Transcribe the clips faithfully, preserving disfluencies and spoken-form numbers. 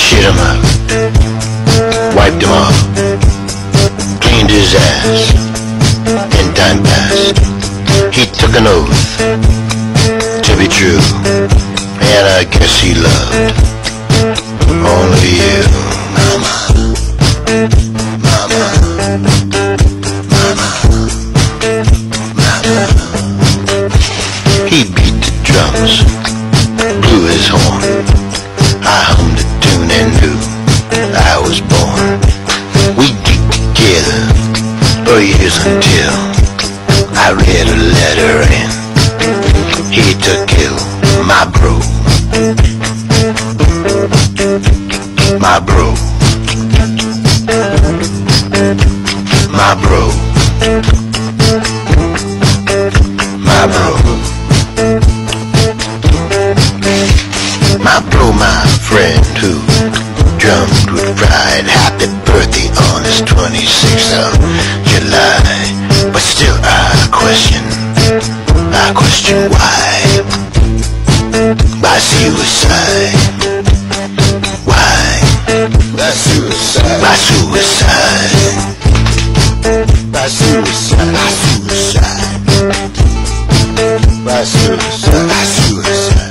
shit him up, wiped him off, cleaned his ass, and time passed. He took an oath to be true, and I guess he loved only you, mama, mama, mama, mama. He beat the drums, blew his horn, I hummed a tune and knew I was born. We geeked together for years until I read a letter and he took ill. My bro, my bro, my bro, my bro, my bro, my friend who drummed with pride. Happy birthday on his twenty-sixth of July. But still I question, I question why, by suicide, why, by suicide, by suicide, by suicide, by suicide, by suicide, by suicide.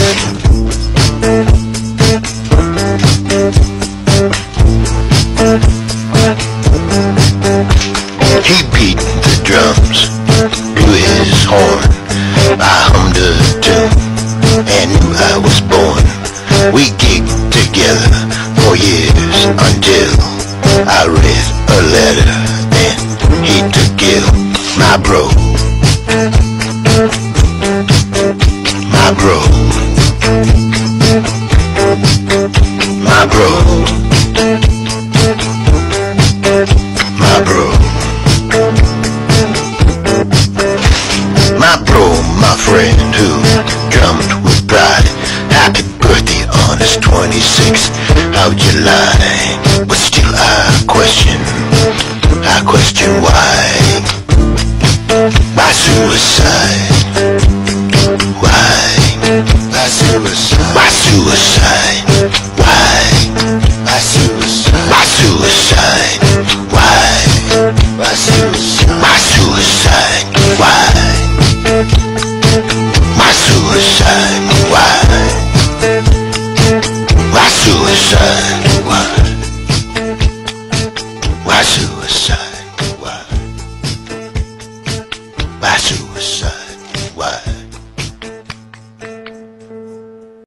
He beat the drums, blew his horn, I hummed a tune, and knew I was born. We gigged together for years until I read a letter and he took ill. My bro, my bro, my bro, my bro, my bro, my friend who drummed with pride. Happy birthday on his twenty-sixth of July. But still I question, I question why, by suicide, why, by suicide, by suicide, why, by suicide, by suicide, why, by suicide, by suicide, why, by suicide, why, by suicide.